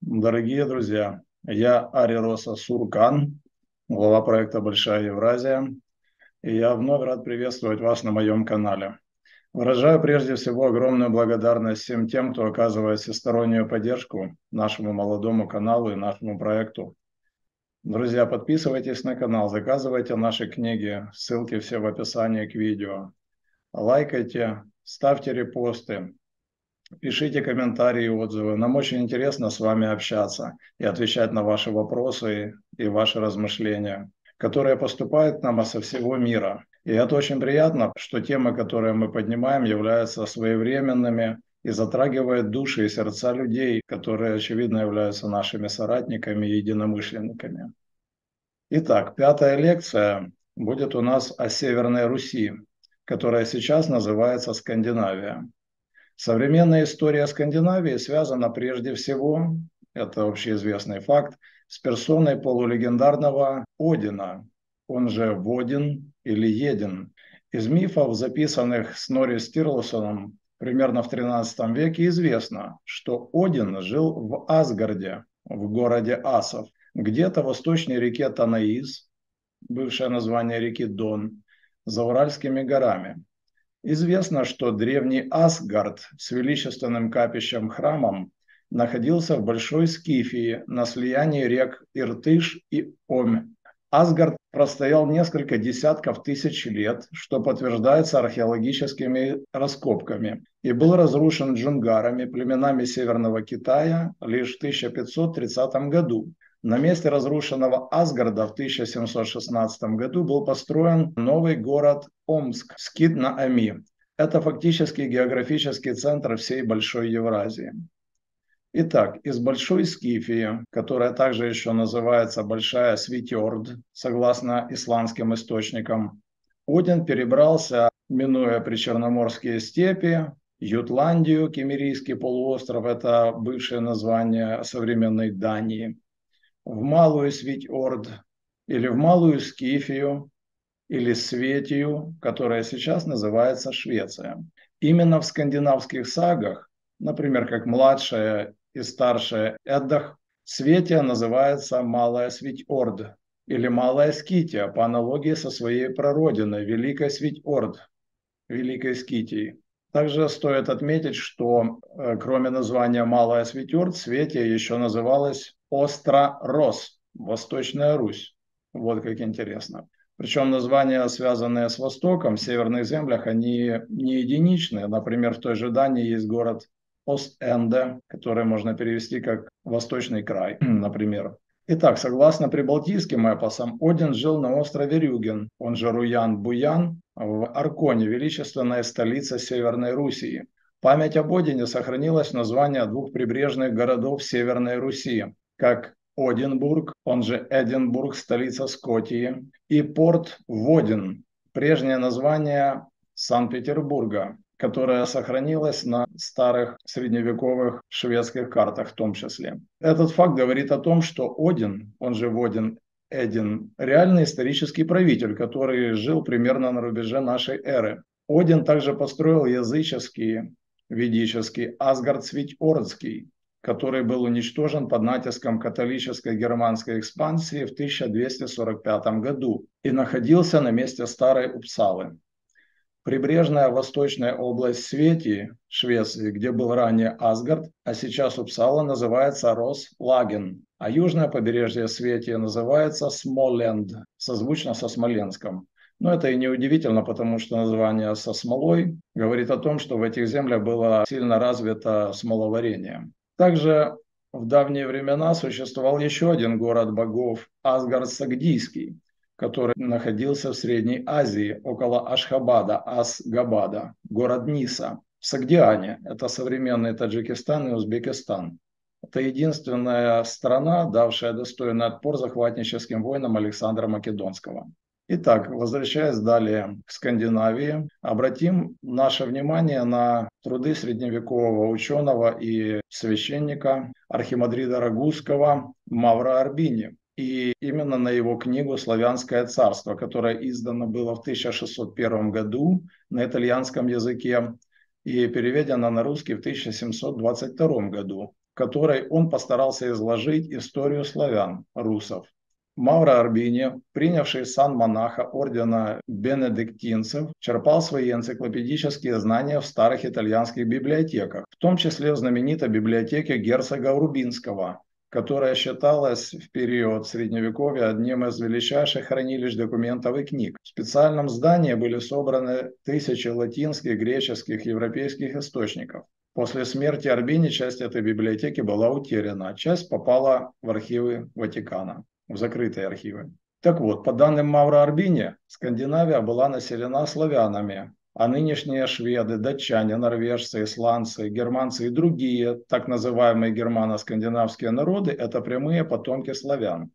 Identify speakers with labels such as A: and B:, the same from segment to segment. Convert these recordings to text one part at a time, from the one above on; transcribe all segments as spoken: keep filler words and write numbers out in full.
A: Дорогие друзья, я Арироса Суркан, глава проекта «Большая Евразия», и я вновь рад приветствовать вас на моем канале. Выражаю прежде всего огромную благодарность всем тем, кто оказывает всестороннюю поддержку нашему молодому каналу и нашему проекту. Друзья, подписывайтесь на канал, заказывайте наши книги, ссылки все в описании к видео. Лайкайте, ставьте репосты. Пишите комментарии и отзывы. Нам очень интересно с вами общаться и отвечать на ваши вопросы и ваши размышления, которые поступают к нам со всего мира. И это очень приятно, что темы, которые мы поднимаем, являются своевременными и затрагивают души и сердца людей, которые, очевидно, являются нашими соратниками и единомышленниками. Итак, пятая лекция будет у нас о Северной Руси, которая сейчас называется Скандинавия. Современная история Скандинавии связана прежде всего, это общеизвестный факт, с персоной полулегендарного Одина, он же Водин или Един. Из мифов, записанных Снорри Стирлсоном примерно в тринадцатом веке, известно, что Один жил в Асгарде, в городе асов, где-то в восточной реке Танаис, бывшее название реки Дон, за Уральскими горами. Известно, что древний Асгард с величественным капищем-храмом находился в Большой Скифии на слиянии рек Иртыш и Омь. Асгард простоял несколько десятков тысяч лет, что подтверждается археологическими раскопками, и был разрушен джунгарами, племенами Северного Китая, лишь в тысяча пятьсот тридцатом году. На месте разрушенного Асгарда в тысяча семьсот шестнадцатом году был построен новый город Омск, Скит-на-Оми. Это фактически географический центр всей Большой Евразии. Итак, из Большой Скифии, которая также еще называется Большая Свитьорд, согласно исландским источникам, Один перебрался, минуя причерноморские степи, Ютландию, Кемерийский полуостров, это бывшее название современной Дании, в Малую Свитьорд или в Малую Скифию или Светию, которая сейчас называется Швеция. Именно в скандинавских сагах, например, как младшая и старшая Эддах, Светия называется Малая Свитьорд или Малая Скития по аналогии со своей прародиной Великой Свитьорд, Великой Скитии. Также стоит отметить, что э, кроме названия Малая Свитьорд, Светия еще называлась Остро-Рос, Восточная Русь. Вот как интересно. Причем названия, связанные с Востоком, в северных землях, они не единичные. Например, в той же Дании есть город Ост-Энде, который можно перевести как Восточный край, например. Итак, согласно прибалтийским эпосам, Один жил на острове Рюген, он же Руян-Буян, в Арконе, величественная столица Северной Руси. Память об Одине сохранилась в названии двух прибрежных городов Северной Руси, как Одинбург, он же Эдинбург, столица Скотии, и порт Водин, прежнее название Санкт-Петербурга, которая сохранилась на старых средневековых шведских картах в том числе. Этот факт говорит о том, что Один, он же Водин, Эдин, реальный исторический правитель, который жил примерно на рубеже нашей эры. Один также построил языческий, ведический Асгард-Свитьордский, который был уничтожен под натиском католической германской экспансии в тысяча двести сорок пятом году и находился на месте старой Упсалы. Прибрежная восточная область Светии, Швеции, где был ранее Асгард, а сейчас Упсала, называется Рослаген, а южное побережье Светии называется Смоленд, созвучно со Смоленском. Но это и не удивительно, потому что название со смолой говорит о том, что в этих землях было сильно развито смоловарение. Также в давние времена существовал еще один город богов, Асгард-Сагдийский, который находился в Средней Азии, около Ашхабада, Асгабада, город Ниса, в Сагдиане. Это современный Таджикистан и Узбекистан. Это единственная страна, давшая достойный отпор захватническим войнам Александра Македонского. Итак, возвращаясь далее к Скандинавии, обратим наше внимание на труды средневекового ученого и священника Архимандрита Рагузского Мавра Арбини. И именно на его книгу «Славянское царство», которая издана была в тысяча шестьсот первом году на итальянском языке и переведена на русский в тысяча семьсот двадцать втором году. В которой он постарался изложить историю славян, русов. Мавро Арбини, принявший сан монаха ордена бенедиктинцев, черпал свои энциклопедические знания в старых итальянских библиотеках, в том числе в знаменитой библиотеке герцога Урбинского, которая считалась в период Средневековья одним из величайших хранилищ документов и книг. В специальном здании были собраны тысячи латинских, греческих, европейских источников. После смерти Арбини часть этой библиотеки была утеряна, часть попала в архивы Ватикана, в закрытые архивы. Так вот, по данным Мавро Арбини, Скандинавия была населена славянами, а нынешние шведы, датчане, норвежцы, исландцы, германцы и другие так называемые германо-скандинавские народы – это прямые потомки славян.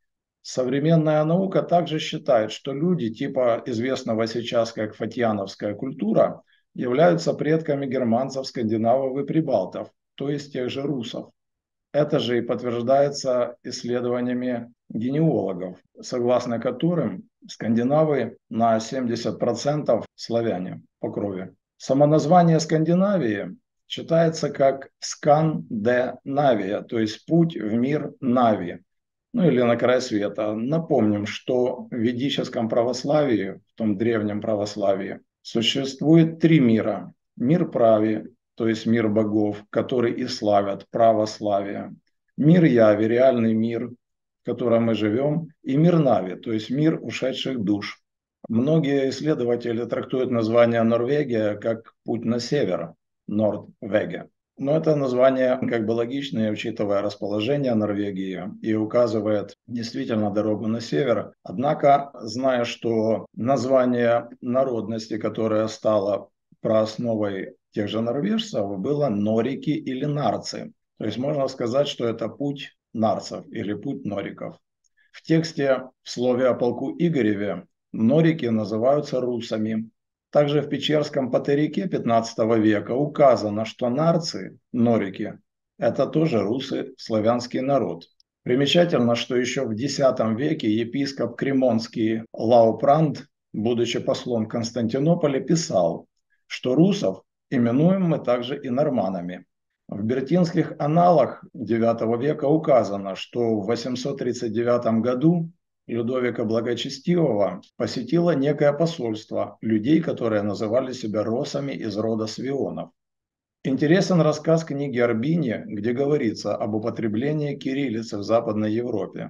A: Современная наука также считает, что люди типа известного сейчас как фатьяновская культура являются предками германцев, скандинавов и прибалтов, то есть тех же русов. Это же и подтверждается исследованиями генеалогов, согласно которым скандинавы на семьдесят процентов славяне по крови. Само название Скандинавии читается как «скан-де-навия», то есть «путь в мир Нави», ну или «на край света». Напомним, что в ведическом православии, в том древнем православии, существует три мира. Мир Прави, то есть мир богов, который и славят, православие. Мир Яви, реальный мир, в котором мы живем, и мир Нави, то есть мир ушедших душ. Многие исследователи трактуют название Норвегия как путь на север, Нордвеге. Но это название как бы логичное, учитывая расположение Норвегии, и указывает действительно дорогу на север. Однако, зная, что название народности, которая стала проосновой тех же норвежцев, было норики или нарцы. То есть можно сказать, что это путь нарцев или путь нориков. В тексте в слове о полку Игореве норики называются русами. Также в Печерском патерике пятнадцатого века указано, что нарцы, норики, это тоже русы, славянский народ. Примечательно, что еще в десятом веке епископ Кремонский Лаупранд, будучи послом в Константинополе, писал, что русов именуем мы также и норманами. В Бертинских аналах девятого века указано, что в восемьсот тридцать девятом году Людовика Благочестивого посетило некое посольство людей, которые называли себя росами из рода Свионов. Интересен рассказ книги Арбини, где говорится об употреблении кириллицы в Западной Европе.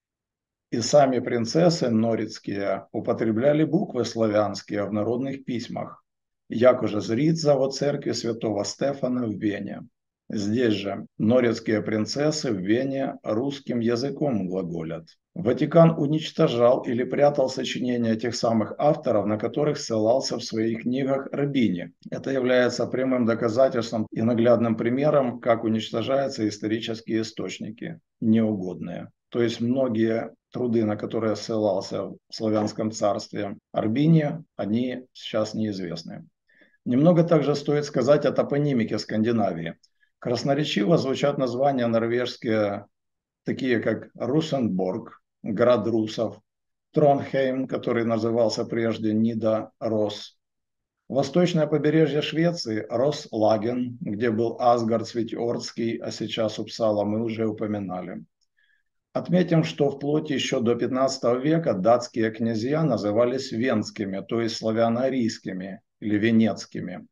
A: И сами принцессы норицкие употребляли буквы славянские в народных письмах, як уже зрится во церкви святого Стефана в Вене. Здесь же норицкие принцессы в Вене русским языком глаголят. Ватикан уничтожал или прятал сочинения тех самых авторов, на которых ссылался в своих книгах Арбини. Это является прямым доказательством и наглядным примером, как уничтожаются исторические источники, неугодные. То есть многие труды, на которые ссылался в славянском царстве Арбини, они сейчас неизвестны. Немного также стоит сказать о топонимике Скандинавии. Красноречиво звучат названия норвежские, такие как Русенборг, град русов, Тронхейм, который назывался прежде Нида-Рос. Восточное побережье Швеции – Рослаген, где был Асгард Святьордский, а сейчас Упсала мы уже упоминали. Отметим, что вплоть еще до пятнадцатого века датские князья назывались венскими, то есть славяно-арийскими или венецкими.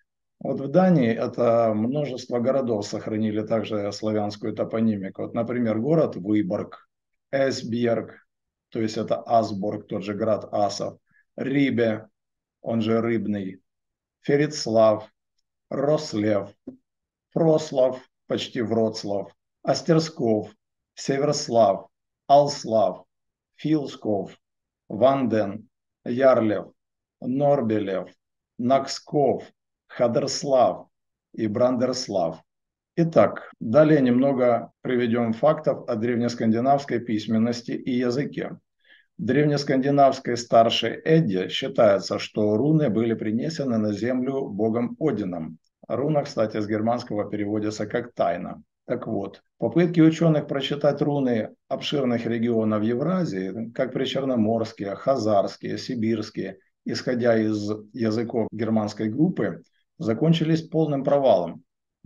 A: Вот в Дании это множество городов сохранили также славянскую топонимику. Вот, например, город Выборг, Эсбjerg, то есть это Асборг, тот же град асов, Рибе, он же Рыбный, Ферицлав, Рослев, Фрослав, почти Вроцлав, Астерсков, Северслав, Алслав, Филсков, Ванден, Ярлев, Норбелев, Наксков, Хадерслав и Брандерслав. Итак, далее немного приведем фактов о древнескандинавской письменности и языке. В древнескандинавской старшей Эдде считается, что руны были принесены на землю богом Одином. Руна, кстати, с германского переводится как «тайна». Так вот, попытки ученых прочитать руны обширных регионов Евразии, как причерноморские, хазарские, сибирские, исходя из языков германской группы, закончились полным провалом.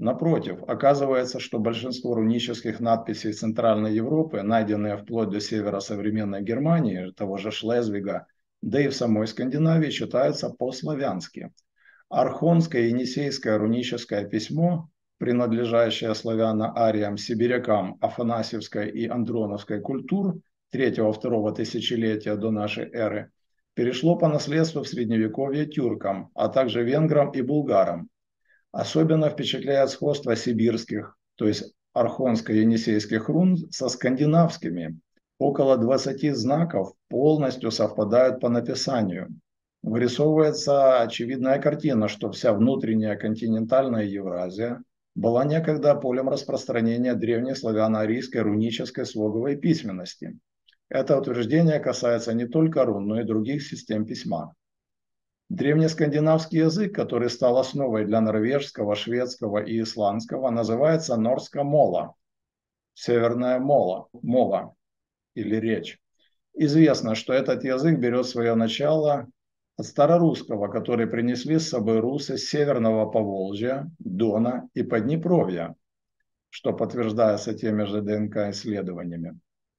A: Напротив, оказывается, что большинство рунических надписей Центральной Европы, найденные вплоть до севера современной Германии, того же Шлезвига, да и в самой Скандинавии, читаются по-славянски. Архонское и енисейское руническое письмо, принадлежащее славяно-ариям, сибирякам Афанасьевской и Андроновской культур третьего-второго тысячелетия до нашей эры, перешло по наследству в Средневековье тюркам, а также венграм и булгарам. Особенно впечатляет сходство сибирских, то есть архонско-енисейских рун со скандинавскими. Около двадцати знаков полностью совпадают по написанию. Вырисовывается очевидная картина, что вся внутренняя континентальная Евразия была некогда полем распространения древней славяно-арийской рунической слоговой письменности. Это утверждение касается не только рун, но и других систем письма. Древнескандинавский язык, который стал основой для норвежского, шведского и исландского, называется норско-мола, северная мола, мова или речь. Известно, что этот язык берет свое начало от старорусского, который принесли с собой русы с северного Поволжья, Дона и Поднепровья, что подтверждается теми же ДНК-исследованиями.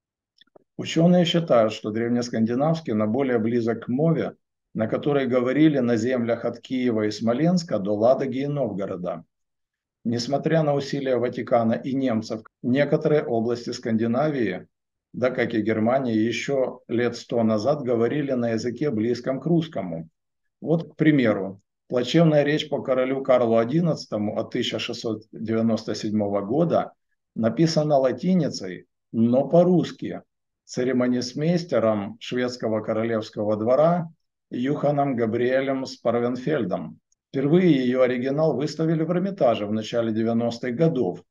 A: Ученые считают, что древнескандинавский на более близок к мове, на которой говорили на землях от Киева и Смоленска до Ладоги и Новгорода. Несмотря на усилия Ватикана и немцев, некоторые области Скандинавии, да как и Германии, еще лет сто назад говорили на языке близком к русскому. Вот, к примеру, плачевная речь по королю Карлу одиннадцатому от тысяча шестьсот девяносто седьмого года написана латиницей, но по-русски, церемонисмейстером шведского королевского двора Юханом Габриэлем Спарвенфельдом. Впервые ее оригинал выставили в Эрмитаже в начале девяностых годов,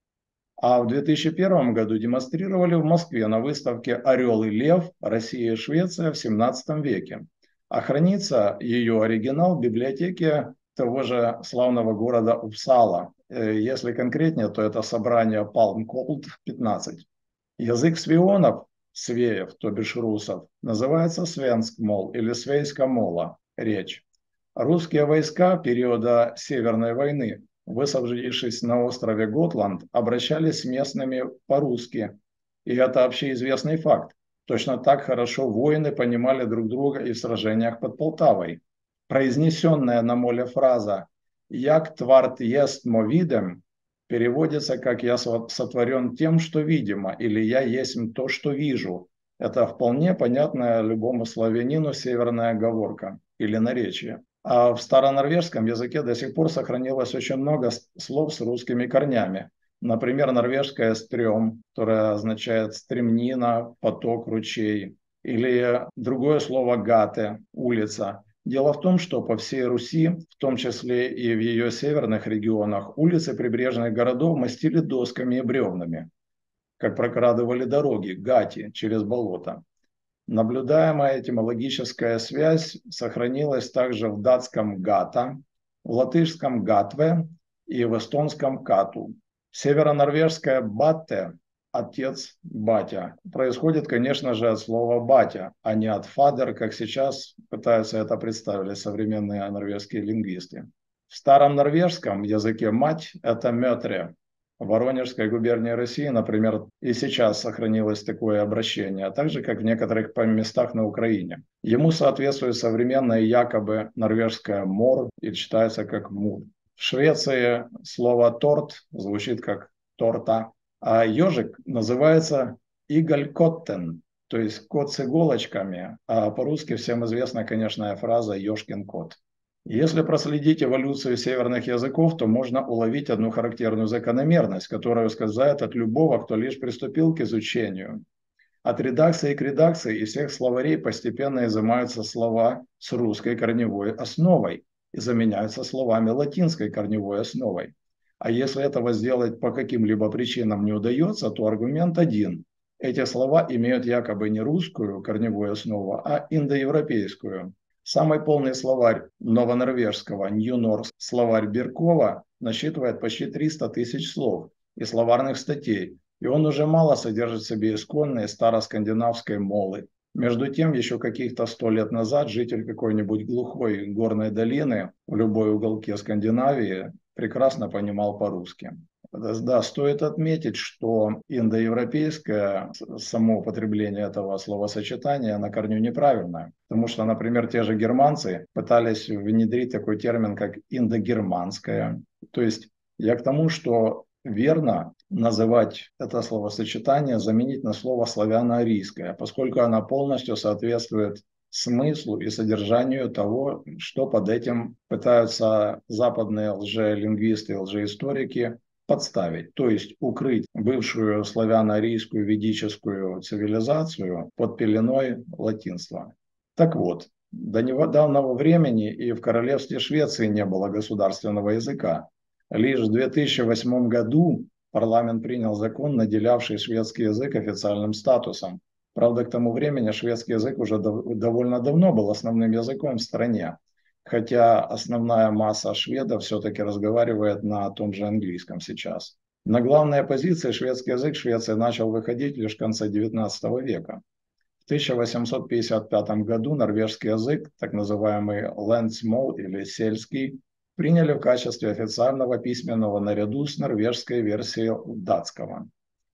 A: а в две тысячи первом году демонстрировали в Москве на выставке «Орел и лев. Россия и Швеция в семнадцатом веке». А хранится ее оригинал в библиотеке того же славного города Упсала. Если конкретнее, то это собрание Palm Cold пятнадцать. Язык свионов, свеев, то бишь русов, называется свенскмол или свейскомола, речь. Русские войска периода Северной войны, высадившись на острове Готланд, обращались с местными по-русски. И это общеизвестный факт. Точно так хорошо воины понимали друг друга и в сражениях под Полтавой. Произнесенная на моле фраза «Як тварт ест мо видем» переводится как «я сотворен тем, что видимо» или «я есть то, что вижу». Это вполне понятная любому славянину северная оговорка или наречие. А в старонорвежском языке до сих пор сохранилось очень много слов с русскими корнями. Например, норвежское «стрём», которое означает «стремнина», «поток», «ручей». Или другое слово «гате», «улица». Дело в том, что по всей Руси, в том числе и в ее северных регионах, улицы прибрежных городов мастили досками и бревнами, как прокрадывали дороги, гати, через болото. Наблюдаемая этимологическая связь сохранилась также в датском «гата», в латышском «гатве» и в эстонском «кату». Северонорвежское «батте» – отец, батя, происходит, конечно же, от слова «батя», а не от «фадер», как сейчас пытаются это представить современные норвежские лингвисты. В старом норвежском языке «мать» – это «мётре». В Воронежской губернии России, например, и сейчас сохранилось такое обращение, а также как в некоторых местах на Украине. Ему соответствует современное якобы норвежское «мор» и читается как «мур». В Швеции слово «торт» звучит как «торта», а ежик называется «иголькоттен», то есть кот с иголочками, а по-русски всем известна, конечно, фраза «ежкин кот». Если проследить эволюцию северных языков, то можно уловить одну характерную закономерность, которая ускользает от любого, кто лишь приступил к изучению. От редакции к редакции из всех словарей постепенно изымаются слова с русской корневой основой и заменяются словами латинской корневой основой. А если этого сделать по каким-либо причинам не удается, то аргумент один. Эти слова имеют якобы не русскую корневую основу, а индоевропейскую. Самый полный словарь новонорвежского New Norse, словарь Биркова, насчитывает почти триста тысяч слов и словарных статей, и он уже мало содержит в себе исконной староскандинавской молы. Между тем, еще каких-то сто лет назад житель какой-нибудь глухой горной долины в любой уголке Скандинавии прекрасно понимал по-русски. Да, стоит отметить, что индоевропейское само употребление этого словосочетания на корню неправильное. Потому что, например, те же германцы пытались внедрить такой термин, как индогерманское. То есть я к тому, что верно называть это словосочетание, заменить на слово славяно-арийское, поскольку оно полностью соответствует смыслу и содержанию того, что под этим пытаются западные лжелингвисты, лжеисторики подставить, то есть укрыть бывшую славяно-арийскую ведическую цивилизацию под пеленой латинства. Так вот, до недавнего времени и в королевстве Швеции не было государственного языка. Лишь в две тысячи восьмом году парламент принял закон, наделявший шведский язык официальным статусом. Правда, к тому времени шведский язык уже довольно давно был основным языком в стране, хотя основная масса шведов все-таки разговаривает на том же английском сейчас. На главные позиции шведский язык в Швеции начал выходить лишь в конце девятнадцатого века. В тысяча восемьсот пятьдесят пятом году норвежский язык, так называемый лендсмол или сельский, приняли в качестве официального письменного наряду с норвежской версией датского.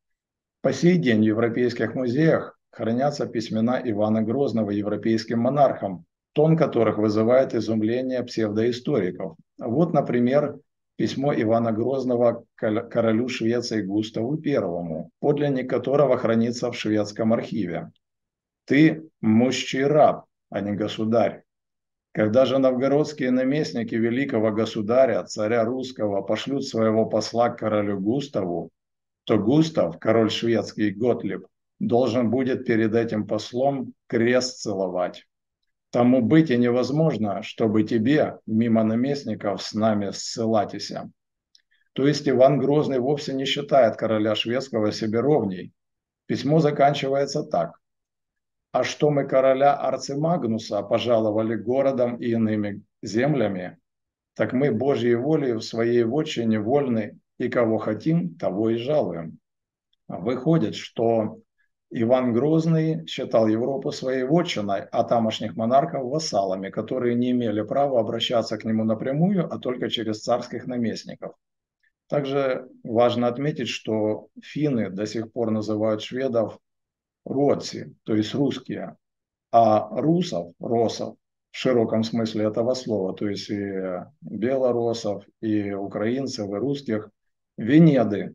A: По сей день в европейских музеях хранятся письмена Ивана Грозного европейским монархам, тон которых вызывает изумление псевдоисториков. Вот, например, письмо Ивана Грозного королю Швеции Густаву Первому, подлинник которого хранится в шведском архиве. «Ты мужчий раб, а не государь. Когда же новгородские наместники великого государя, царя русского, пошлют своего посла к королю Густаву, то Густав, король шведский Готлиб, должен будет перед этим послом крест целовать. Тому быть и невозможно, чтобы тебе, мимо наместников, с нами ссылатися». То есть Иван Грозный вовсе не считает короля шведского себе ровней. Письмо заканчивается так. «А что мы короля Арцимагнуса пожаловали городом и иными землями, так мы Божьей волей в своей вотчине вольны, и кого хотим, того и жалуем». Выходит, что Иван Грозный считал Европу своей вотчиной, а тамошних монархов вассалами, которые не имели права обращаться к нему напрямую, а только через царских наместников. Также важно отметить, что финны до сих пор называют шведов родси, то есть русские, а русов, росов, в широком смысле этого слова, то есть и белоросов, и украинцев, и русских, венеды.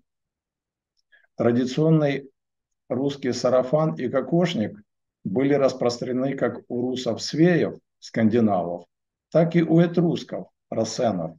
A: Традиционный русский сарафан и кокошник были распространены как у русов-свеев, скандинавов, так и у этрусков, рассенов.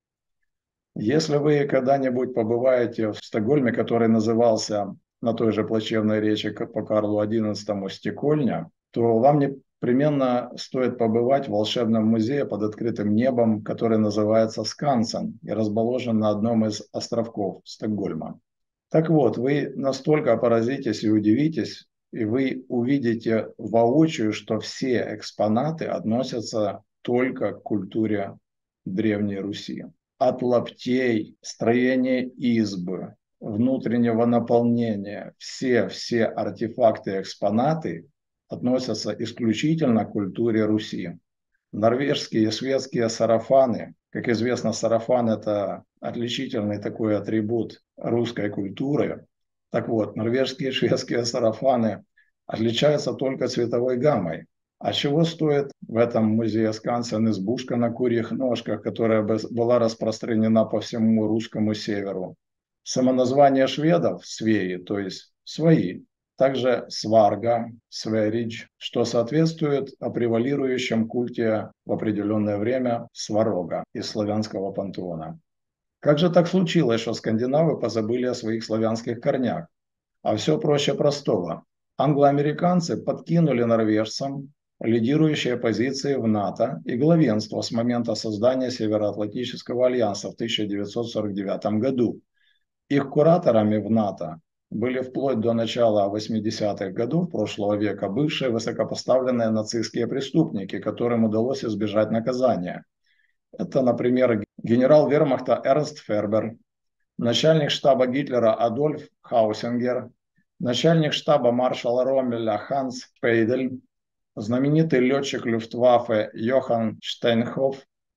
A: Если вы когда-нибудь побываете в Стокгольме, который назывался на той же плачевной речи по Карлу одиннадцатому «Стекольня», то вам непременно стоит побывать в волшебном музее под открытым небом, который называется Скансен и расположен на одном из островков Стокгольма. Так вот, вы настолько поразитесь и удивитесь, и вы увидите воочию, что все экспонаты относятся только к культуре Древней Руси. От лаптей, строения избы, внутреннего наполнения, все-все артефакты и экспонаты относятся исключительно к культуре Руси. Норвежские и шведские сарафаны, как известно, сарафан – это отличительный такой атрибут русской культуры. Так вот, норвежские и шведские сарафаны отличаются только цветовой гаммой. А чего стоит в этом музее Скансен избушка на курьих ножках, которая была распространена по всему русскому северу? Самоназвание шведов – свеи, то есть свои. Также сварга, сверидж, что соответствует превалирующем культе в определенное время сварога из славянского пантеона. Как же так случилось, что скандинавы позабыли о своих славянских корнях? А все проще простого. Англоамериканцы подкинули норвежцам лидирующие позиции в НАТО и главенство с момента создания Североатлантического альянса в тысяча девятьсот сорок девятом году. Их кураторами в НАТО были вплоть до начала восьмидесятых годов прошлого века бывшие высокопоставленные нацистские преступники, которым удалось избежать наказания. Это, например, генерал вермахта Эрнст Фербер, начальник штаба Гитлера Адольф Хаусингер, начальник штаба маршала Роммеля Ханс Пейдель, знаменитый летчик Люфтваффе Йохан Штейнхоф,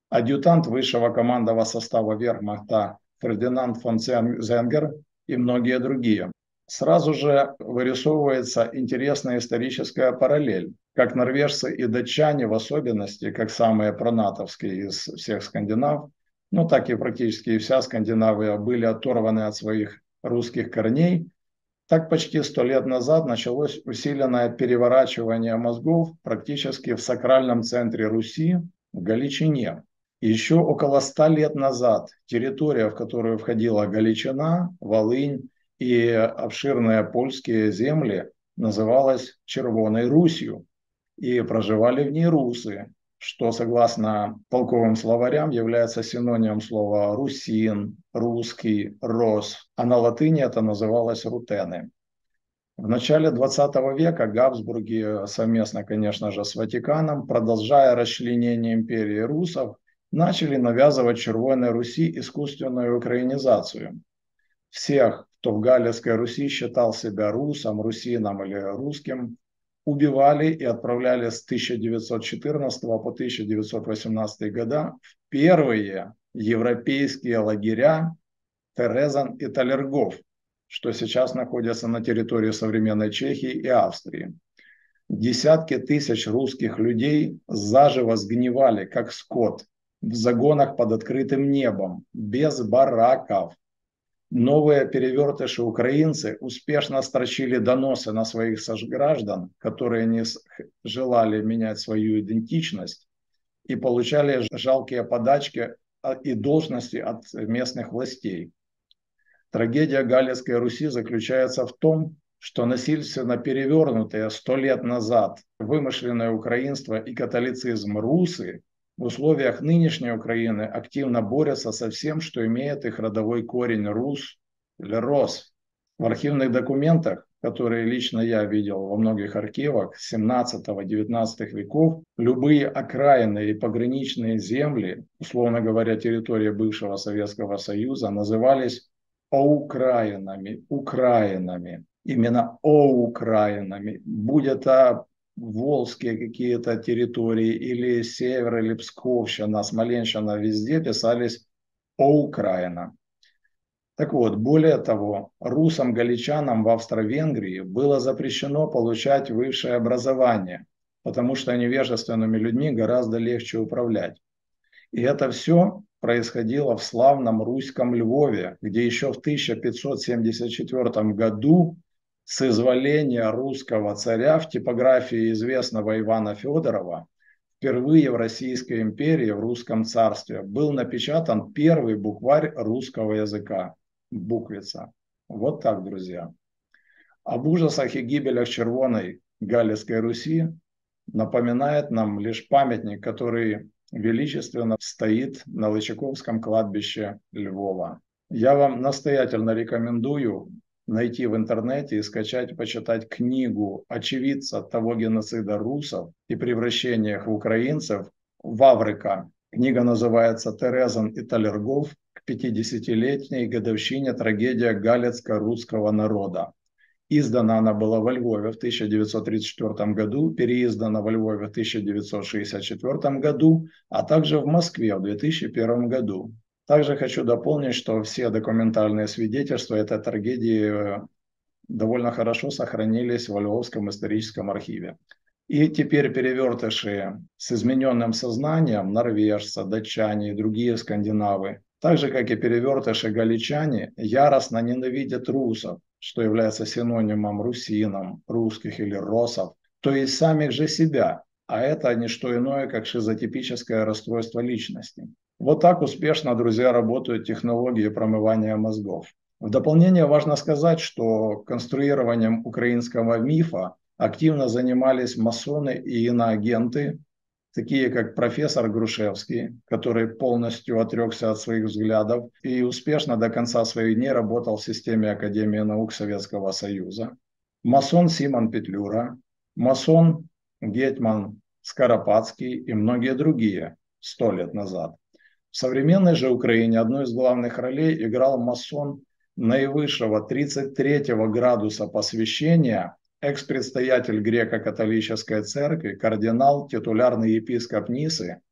A: адъютант высшего командного состава вермахта Фердинанд фон Зенгер и многие другие. Сразу же вырисовывается интересная историческая параллель. Как норвежцы и датчане в особенности, как самые пронатовские из всех скандинав, ну так и практически вся Скандинавия были оторваны от своих русских корней, так почти сто лет назад началось усиленное переворачивание мозгов практически в сакральном центре Руси, в Галичине. Еще около ста лет назад территория, в которую входила Галичина, Волынь и обширные польские земли, называлась Червоной Русью, и проживали в ней русы, что, согласно толковым словарям, является синонимом слова русин, русский, рос, а на латыни это называлось рутены. В начале двадцатого века Габсбурги совместно, конечно же, с Ватиканом, продолжая расчленение империи русов, начали навязывать Червоной Руси искусственную украинизацию. Всех, кто в Галицкой Руси считал себя русом, русином или русским, убивали и отправляли с тысяча девятьсот четырнадцатого по тысяча девятьсот восемнадцатый года в первые европейские лагеря Терезан и Талергов, что сейчас находятся на территории современной Чехии и Австрии. Десятки тысяч русских людей заживо сгнивали, как скот, в загонах под открытым небом, без бараков. Новые перевертыши украинцы успешно строчили доносы на своих сограждан, которые не желали менять свою идентичность, и получали жалкие подачки и должности от местных властей. Трагедия Галицкой Руси заключается в том, что насильственно перевернутые сто лет назад вымышленное украинство и католицизм русы в условиях нынешней Украины активно борются со всем, что имеет их родовой корень рус или рос. В архивных документах, которые лично я видел во многих архивах семнадцатого-девятнадцатого веков, любые окраинные и пограничные земли, условно говоря, территория бывшего Советского Союза, назывались оукраинами, украинами, именно оукраинами, будь это волжские какие-то территории или север, или Псковщина, Смоленщина, везде писались оукраина. Так вот, более того, русам-галичанам в Австро-Венгрии было запрещено получать высшее образование, потому что невежественными людьми гораздо легче управлять. И это все происходило в славном Руськом Львове, где еще в тысяча пятьсот семьдесят четвёртом году с изволения русского царя в типографии известного Ивана Федорова впервые в Российской империи, в Русском царстве, был напечатан первый букварь русского языка, буквица. Вот так, друзья. Об ужасах и гибелях Червоной Галицкой Руси напоминает нам лишь памятник, который величественно стоит на Лычаковском кладбище Львова. Я вам настоятельно рекомендую найти в интернете и скачать, почитать книгу очевидца того геноцида русов и превращения их в украинцев Ваврика. Книга называется «Терезан и Талергов к пятидесятилетней годовщине трагедия галицко-русского народа». Издана она была во Львове в тысяча девятьсот тридцать четвёртом году, переиздана во Львове в тысяча девятьсот шестьдесят четвёртом году, а также в Москве в две тысячи первом году. Также хочу дополнить, что все документальные свидетельства этой трагедии довольно хорошо сохранились в Львовском историческом архиве. И теперь перевертыши с измененным сознанием, норвежцы, датчане и другие скандинавы, так же, как и перевертыши галичане, яростно ненавидят русов, что является синонимом русинам, русских или росов, то есть самих же себя, а это не что иное, как шизотипическое расстройство личности. Вот так успешно, друзья, работают технологии промывания мозгов. В дополнение важно сказать, что конструированием украинского мифа активно занимались масоны и иноагенты, такие как профессор Грушевский, который полностью отрекся от своих взглядов и успешно до конца своих дней работал в системе Академии наук Советского Союза, масон Симон Петлюра, масон Гетман Скоропадский и многие другие сто лет назад. В современной же Украине одну из главных ролей играл масон наивысшего тридцать третьего градуса посвящения, экс-предстоятель греко-католической церкви, кардинал, титулярный епископ Нисы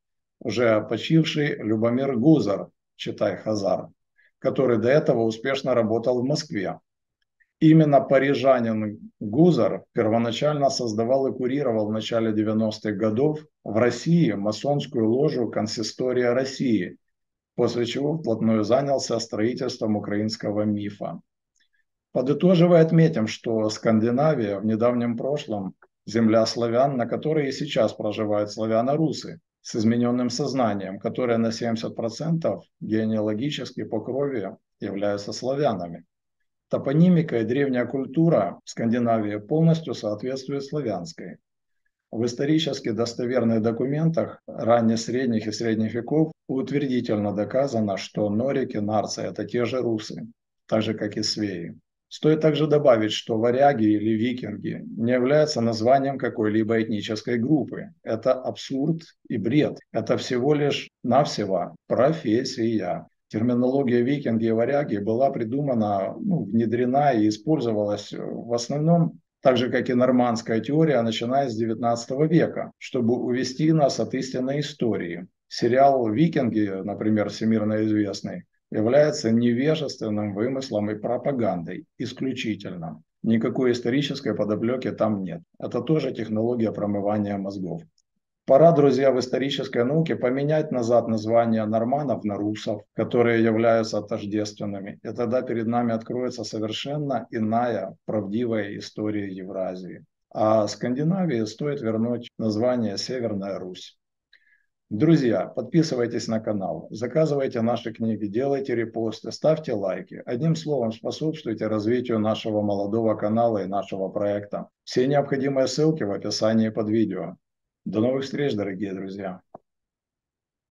A: уже почивший Любомир Гузар, читай Хазар, который до этого успешно работал в Москве. Именно парижанин Гузар первоначально создавал и курировал в начале девяностых годов в России масонскую ложу «Консистория России», после чего вплотную занялся строительством украинского мифа. Подытоживая, отметим, что Скандинавия в недавнем прошлом – земля славян, на которой и сейчас проживают славяно-русы с измененным сознанием, которые на семьдесят процентов генеалогически по крови являются славянами. Топонимика и древняя культура Скандинавии полностью соответствует славянской. В исторически достоверных документах ранних, средних и средних веков утвердительно доказано, что норики, нарцы – это те же русы, так же как и свеи. Стоит также добавить, что варяги или викинги не являются названием какой-либо этнической группы. Это абсурд и бред. Это всего лишь навсего профессия. Терминология викинги и варяги была придумана, ну, внедрена и использовалась в основном, так же как и нормандская теория, начиная с девятнадцатого века, чтобы увести нас от истинной истории. Сериал «Викинги», например, всемирно известный, является невежественным вымыслом и пропагандой исключительно. Никакой исторической подоплеки там нет. Это тоже технология промывания мозгов. Пора, друзья, в исторической науке поменять назад название норманов на русов, которые являются тождественными. И тогда перед нами откроется совершенно иная, правдивая история Евразии. А Скандинавии стоит вернуть название Северная Русь. Друзья, подписывайтесь на канал, заказывайте наши книги, делайте репосты, ставьте лайки. Одним словом, способствуйте развитию нашего молодого канала и нашего проекта. Все необходимые ссылки в описании под видео. До новых встреч, дорогие друзья!